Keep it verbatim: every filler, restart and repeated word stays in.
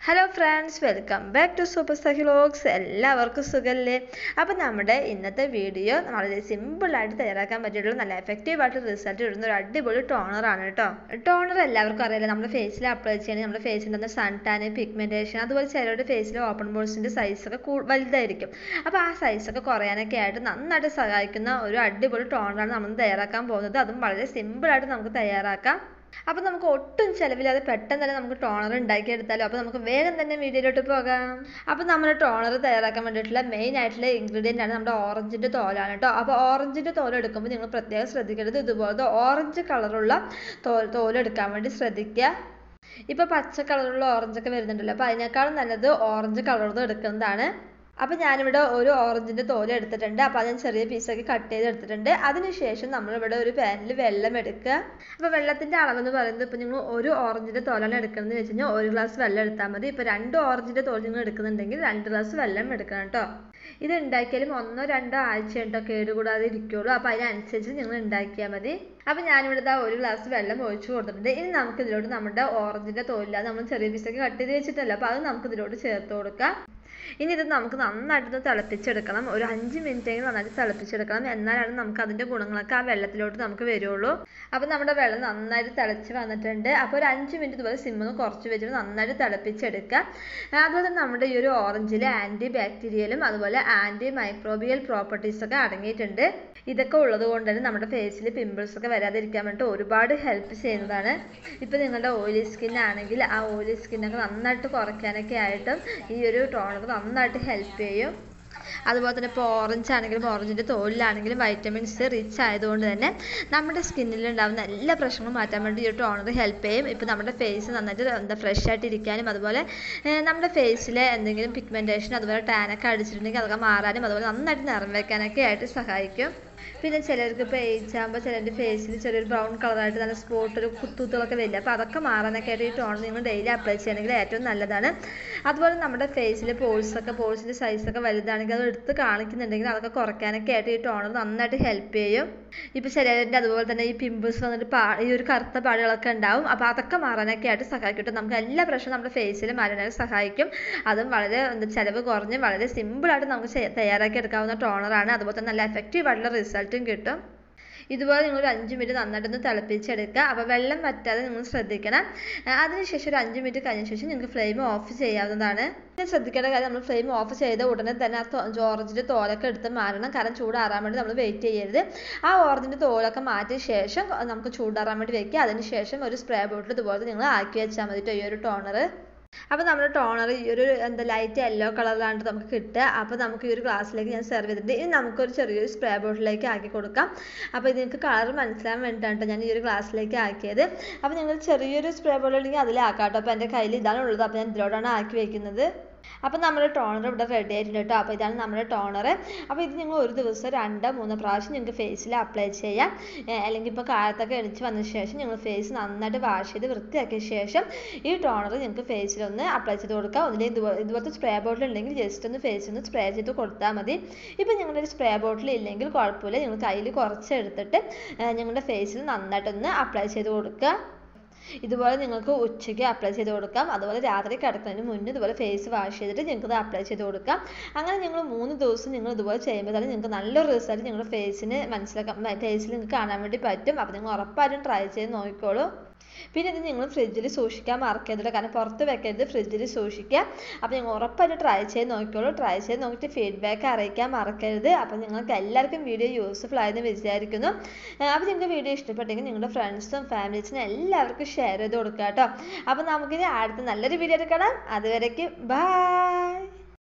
Hello friends, welcome back to super star vlogs. എല്ലാവർക്കും സുഖമല്ലേ? അപ്പോൾ നമ്മുടെ ഇന്നത്തെ വീഡിയോ വളരെ സിമ്പിളായിട്ട് തയ്യാറാക്കാൻ പറ്റിയിട്ടുള്ള നല്ല എഫക്റ്റീവായിട്ട് റിസൾട്ട് ഇടുന്ന ഒരു അടിപൊളി ടോണറാണ് കേട്ടോ. ടോണർ എല്ലാവർക്കും അറിയില്ല, നമ്മുടെ ഫേസിൽ അപ്ലൈ ചെയ്യണമെങ്കിൽ നമ്മുടെ ഫേസിൻ്റെ സൺ ടാൻ, പിഗ്മെൻറ്റേഷൻ, അതുപോലെ ചിലരുടെ ഫേസിൽ ഓപ്പൺ പോൾസിൻ്റെ സൈസൊക്കെ വലുതായിരിക്കും. അപ്പോൾ ആ സൈസൊക്കെ കുറയാനൊക്കെ ആയിട്ട് നന്നായിട്ട് സഹായിക്കുന്ന ഒരു അടിപൊളി ടോണറാണ് നമ്മൾ തയ്യാറാക്കാൻ പോകുന്നത്. അതും വളരെ സിമ്പിളായിട്ട് നമുക്ക് തയ്യാറാക്കാം. അപ്പോൾ നമുക്ക് ഒട്ടും ചിലവില്ലാതെ പെട്ടെന്ന് തന്നെ നമുക്ക് ടോണർ ഉണ്ടാക്കിയെടുത്താലോ. അപ്പോൾ നമുക്ക് വേഗം തന്നെ വീഡിയോയിലോട്ട് പോകാം. അപ്പോൾ നമ്മൾ ടോണർ തയ്യാറാക്കാൻ വേണ്ടിയിട്ടുള്ള മെയിൻ ആയിട്ടുള്ള ഇൻഗ്രീഡിയൻ്റ് ആണ് നമ്മുടെ ഓറഞ്ചിൻ്റെ തോലാണ് കേട്ടോ. അപ്പോൾ ഓറഞ്ചിൻ്റെ തോൽ എടുക്കുമ്പോൾ നിങ്ങൾ പ്രത്യേകം ശ്രദ്ധിക്കേണ്ടത് ഇതുപോലത്തെ ഓറഞ്ച് കളറുള്ള തോൽ തോലെടുക്കാൻ വേണ്ടി ശ്രദ്ധിക്കുക. ഇപ്പോൾ പച്ച കളറുള്ള ഓറഞ്ചൊക്കെ വരുന്നുണ്ടല്ലോ, അപ്പോൾ അതിനേക്കാളും നല്ലത് ഓറഞ്ച് കളറുള്ളത് എടുക്കുന്നതാണ്. അപ്പോൾ ഞാനിവിടെ ഒരു ഓറഞ്ചിൻ്റെ തോല് എടുത്തിട്ടുണ്ട്. അപ്പോൾ അത് ഞാൻ ചെറിയ പീസാക്കി കട്ട് ചെയ്ത് എടുത്തിട്ടുണ്ട്. അതിനുശേഷം നമ്മളിവിടെ ഒരു പാനിൽ വെള്ളം എടുക്കുക. അപ്പോൾ വെള്ളത്തിൻ്റെ അളവെന്ന് പറയുന്നത്, ഇപ്പോൾ നിങ്ങൾ ഒരു ഓറഞ്ചിൻ്റെ തോലാണ് എടുക്കുന്നത് വെച്ച് കഴിഞ്ഞാൽ ഒരു ഗ്ലാസ് വെള്ളം എടുത്താൽ മതി. ഇപ്പോൾ രണ്ട് ഓറഞ്ചിൻ്റെ തോല് നിങ്ങൾ എടുക്കുന്നുണ്ടെങ്കിൽ രണ്ട് ഗ്ലാസ് വെള്ളം എടുക്കണം കേട്ടോ. ഇത് ഉണ്ടാക്കിയാലും ഒന്നോ രണ്ടോ ആഴ്ച കേട്ടോ കേടുകൂടാതെ ഇരിക്കുള്ളൂ. അപ്പോൾ അതിനനുസരിച്ച് നിങ്ങൾ ഉണ്ടാക്കിയാൽ മതി. അപ്പോൾ ഞാനിവിടെ ഒരു ഗ്ലാസ് വെള്ളം ഒഴിച്ച് കൊടുത്തിട്ടുണ്ട്. ഇനി നമുക്ക് ഇതിലോട്ട് നമ്മുടെ ഓറഞ്ചിൻ്റെ തോലില്ലാതെ നമ്മൾ ചെറിയ പീസൊക്കെ കട്ട് ചെയ്ത് വെച്ചിട്ടല്ലോ, അപ്പോൾ അത് നമുക്ക് ഇതിലോട്ട് ചേർത്ത് കൊടുക്കാം. ഇനി ഇത് നമുക്ക് നന്നായിട്ട് തിളപ്പിച്ചെടുക്കണം. ഒരു അഞ്ച് മിനിറ്റെങ്കിലും നന്നായിട്ട് തിളപ്പിച്ചെടുക്കണം. എന്നാലാണ് നമുക്ക് അതിൻ്റെ ഗുണങ്ങളൊക്കെ ആ വെള്ളത്തിലോട്ട് നമുക്ക് വരുള്ളൂ. അപ്പോൾ നമ്മുടെ വെള്ളം നന്നായിട്ട് തിളച്ച് വന്നിട്ടുണ്ട്. അപ്പോൾ ഒരു അഞ്ച് മിനിറ്റ് ഇതുപോലെ സിമ്മിൽ കുറച്ച് വെച്ചിട്ട് നന്നായിട്ട് തിളപ്പിച്ചെടുക്കുക. അതുപോലെ തന്നെ നമ്മുടെ ഈ ഒരു ഓറഞ്ചിൽ ആൻറ്റി ബാക്ടീരിയലും അതുപോലെ ആൻറ്റി മൈക്രോബിയൽ പ്രോപ്പർട്ടീസൊക്കെ അടങ്ങിയിട്ടുണ്ട്. ഇതൊക്കെ ഉള്ളത് കൊണ്ട് തന്നെ നമ്മുടെ ഫേസിൽ പിമ്പിൾസൊക്കെ വരാതിരിക്കാൻ വേണ്ടിയിട്ട് ഒരുപാട് ഹെൽപ്പ് ചെയ്യുന്നതാണ്. ഇപ്പോൾ നിങ്ങളുടെ ഓയിലി സ്കിൻ ആണെങ്കിൽ ആ ഓയിലി സ്കിന്നൊക്കെ നന്നായിട്ട് കുറയ്ക്കാനൊക്കെ ആയിട്ടും ഈ ഒരു ടോണർ നന്നായിട്ട് ഹെൽപ്പ് ചെയ്യും. അതുപോലെ തന്നെ ഇപ്പോൾ ഓറഞ്ച് ആണെങ്കിലും ഓറഞ്ചിൻ്റെ തോലിലാണെങ്കിലും വൈറ്റമിൻസ് റിച്ച് ആയതുകൊണ്ട് തന്നെ നമ്മുടെ സ്കിന്നിൽ ഉണ്ടാകുന്ന എല്ലാ പ്രശ്നങ്ങളും മാറ്റാൻ വേണ്ടി ഈ ഒരു ടോണർ ഹെൽപ്പ് ചെയ്യും. ഇപ്പോൾ നമ്മുടെ ഫേസ് നന്നായിട്ട് എന്താ ഫ്രഷ് ആയിട്ട് ഇരിക്കാനും അതുപോലെ നമ്മുടെ ഫേസിലെ എന്തെങ്കിലും പിഗ്മെൻറ്റേഷൻ അതുപോലെ ടാനൊക്കെ അടിച്ചിട്ടുണ്ടെങ്കിൽ അതൊക്കെ മാറാനും അതുപോലെ നന്നായിട്ട് നിറം വയ്ക്കാനൊക്കെ ആയിട്ട് സഹായിക്കും. പിന്നെ ചിലർക്ക് ഇപ്പോൾ ഏജ് ആകുമ്പോൾ ചിലരുടെ ഫേസിൽ ചെറിയൊരു ബ്രൗൺ കളറായിട്ട് നല്ല സ്പോട്ട് ഒരു കുത്തുകുത്തുകളൊക്കെ വരില്ല. അപ്പോൾ അതൊക്കെ മാറാനൊക്കെ ആയിട്ട് ഈ ടോണർ നിങ്ങൾ ഡെയിലി അപ്ലൈ ചെയ്യണമെങ്കിൽ ഏറ്റവും നല്ലതാണ്. അതുപോലെ നമ്മുടെ ഫേസിൽ പോൾസൊക്കെ പോൾസിൻ്റെ സൈസൊക്കെ വലുതാണെങ്കിൽ അത് എടുത്ത് കാണിക്കുന്നുണ്ടെങ്കിൽ അതൊക്കെ കുറയ്ക്കാനൊക്കെ ആയിട്ട് ഈ ടോണർ നന്നായിട്ട് ഹെൽപ്പ് ചെയ്യും. ഇപ്പോൾ ചിലരുടെ അതുപോലെ തന്നെ ഈ പിമ്പിൾസ് വന്നിട്ട് പാ ഈ ഒരു കറുത്ത പാടുകളൊക്കെ ഉണ്ടാവും. അപ്പോൾ അതൊക്കെ മാറാനൊക്കെ ആയിട്ട് സഹായിക്കും. നമുക്ക് എല്ലാ പ്രശ്നവും നമ്മുടെ ഫേസിൽ മാറാനായിട്ട് സഹായിക്കും. അതും വളരെ എന്താ ചിലവ് കുറഞ്ഞ് വളരെ സിമ്പിളായിട്ട് നമുക്ക് തയ്യാറാക്കി എടുക്കാവുന്ന ടോണറാണ്. അതുപോലെ തന്നെ നല്ല എഫക്റ്റീവായിട്ടുള്ള റിസൾട്ടും കിട്ടും. ഇതുപോലെ നിങ്ങൾ ഒരു അഞ്ച് മിനിറ്റ് നന്നായിട്ടൊന്ന് തിളപ്പിച്ചെടുക്കുക. അപ്പോൾ വെള്ളം വറ്റാതെ നിങ്ങൾ ശ്രദ്ധിക്കണം. അതിനുശേഷം ഒരു അഞ്ച് മിനിറ്റ് കഴിഞ്ഞ ശേഷം നിങ്ങൾക്ക് ഫ്ലെയിം ഓഫ് ചെയ്യാവുന്നതാണ്. പിന്നെ ശ്രദ്ധിക്കേണ്ട കാര്യം, നമ്മൾ ഫ്ലെയിം ഓഫ് ചെയ്ത ഉടനെ തന്നെ ആ ഓറഞ്ചിൻ്റെ തോലൊക്കെ എടുത്ത് മാറണം. കാരണം ചൂടാറാൻ വേണ്ടി നമ്മൾ വെയിറ്റ് ചെയ്യരുത്. ആ ഓറഞ്ചിൻ്റെ തോലൊക്കെ മാറ്റിയ ശേഷം നമുക്ക് ചൂടാറാൻ വേണ്ടി വെക്കുക. അതിനുശേഷം ഒരു സ്പ്രേ ബോട്ടിൽ ഇതുപോലെ നിങ്ങൾ ആക്കി വെച്ചാൽ മതി ഈ ഒരു ടോണർ. അപ്പോൾ നമ്മുടെ ടോണർ ഈ ഒരു എന്താ ലൈറ്റ് യെല്ലോ കളറിലാണ് നമുക്ക് കിട്ടുക. അപ്പോൾ നമുക്ക് ഈ ഒരു ഗ്ലാസ്സിലേക്ക് ഞാൻ സെർവ് ചെയ്തിട്ടുണ്ട്. ഇനി നമുക്കൊരു ചെറിയൊരു സ്പ്രേ ബോട്ടിലേക്ക് ആക്കി കൊടുക്കാം. അപ്പോൾ ഇത് നിങ്ങൾക്ക് കളർ മനസ്സിലാൻ വേണ്ടിയിട്ടാണ് ഞാൻ ഈ ഒരു ഗ്ലാസ്സിലേക്ക് ആക്കിയത്. അപ്പോൾ നിങ്ങൾ ചെറിയൊരു സ്പ്രേ ബോട്ടിൽ ഉണ്ടെങ്കിൽ അതിലാക്കാം കേട്ടോ. അപ്പോൾ എൻ്റെ കയ്യിൽ ഇതാണ് ഉള്ളത്. അപ്പോൾ ഞാൻ ഇതിലോട്ടാണ് ആക്കി വയ്ക്കുന്നത്. അപ്പോൾ നമ്മുടെ ടോണർ ഇവിടെ റെഡി ആയിട്ടുണ്ട് കേട്ടോ. അപ്പോൾ ഇതാണ് നമ്മുടെ ടോണർ. അപ്പോൾ ഇത് നിങ്ങൾ ഒരു ദിവസം രണ്ടോ മൂന്നോ പ്രാവശ്യം നിങ്ങൾക്ക് ഫേസിൽ അപ്ലൈ ചെയ്യാം. അല്ലെങ്കിൽ ഇപ്പോൾ കാലത്തൊക്കെ എണിച്ച് വന്ന ശേഷം നിങ്ങൾ ഫേസ് നന്നായിട്ട് വാഷ് ചെയ്ത് വൃത്തിയാക്കിയ ശേഷം ഈ ടോണർ നിങ്ങൾക്ക് ഫേസിലൊന്ന് അപ്ലൈ ചെയ്ത് കൊടുക്കാം. ഒന്നില്ലെങ്കിൽ ഇതുപോലെ ഇതുപോലത്തെ സ്പ്രേ ബോട്ടിൽ ഉണ്ടെങ്കിൽ ജസ്റ്റ് ഒന്ന് ഫേസിൽ ഒന്ന് സ്പ്രേ ചെയ്ത് കൊടുത്താൽ മതി. ഇപ്പോൾ നിങ്ങളുടെ ഒരു സ്പ്രേ ബോട്ടിൽ ഇല്ലെങ്കിൽ കുഴപ്പമില്ല, നിങ്ങൾ കയ്യിൽ കുറച്ച് എടുത്തിട്ട് നിങ്ങളുടെ ഫേസിൽ നന്നായിട്ടൊന്ന് അപ്ലൈ ചെയ്ത് കൊടുക്കുക. ഇതുപോലെ നിങ്ങൾക്ക് ഉച്ചയ്ക്ക് അപ്ലൈ ചെയ്ത് കൊടുക്കാം. അതുപോലെ രാത്രി കിടക്കുന്നതിന് മുന്നേ ഇതുപോലെ ഫേസ് വാഷ് ചെയ്തിട്ട് നിങ്ങൾക്ക് ഇത് അപ്ലൈ ചെയ്ത് കൊടുക്കാം. അങ്ങനെ നിങ്ങൾ മൂന്ന് ദിവസം നിങ്ങൾ ഇതുപോലെ ചെയ്യുമ്പോൾ തന്നെ നിങ്ങൾക്ക് നല്ലൊരു റിസൾട്ട് നിങ്ങളുടെ ഫേസിന് മനസ്സിലാക്കാൻ ഫേസിൽ നിങ്ങൾക്ക് കാണാൻ വേണ്ടി പറ്റും. അപ്പോൾ നിങ്ങൾ ഉറപ്പായിട്ടും ട്രൈ ചെയ്ത് നോക്കിക്കോളൂ. പിന്നെ ഇത് നിങ്ങൾ ഫ്രിഡ്ജിൽ സൂക്ഷിക്കാൻ മറക്കരുത്. കാരണം പുറത്ത് വെക്കരുത്, ഫ്രിഡ്ജിൽ സൂക്ഷിക്കുക. അപ്പോൾ നിങ്ങൾ ഉറപ്പായിട്ട് ട്രൈ ചെയ്ത് നോക്കിക്കോളൂ. ട്രൈ ചെയ്ത് നോക്കിയിട്ട് ഫീഡ്ബാക്ക് അറിയിക്കാൻ മറക്കരുത്. അപ്പോൾ നിങ്ങൾക്ക് എല്ലാവർക്കും വീഡിയോ യൂസ്ഫുൾ ആയെന്ന് വിചാരിക്കുന്നു. അപ്പോൾ നിങ്ങൾക്ക് വീഡിയോ ഇഷ്ടപ്പെട്ടെങ്കിൽ നിങ്ങളുടെ ഫ്രണ്ട്സും ഫാമിലീസിനും എല്ലാവർക്കും ഷെയർ ചെയ്ത് കൊടുക്കുക കേട്ടോ. അപ്പോൾ നമുക്കിനി അടുത്ത നല്ലൊരു വീഡിയോ എടുക്കണം. അതുവരേക്കും ബൈ.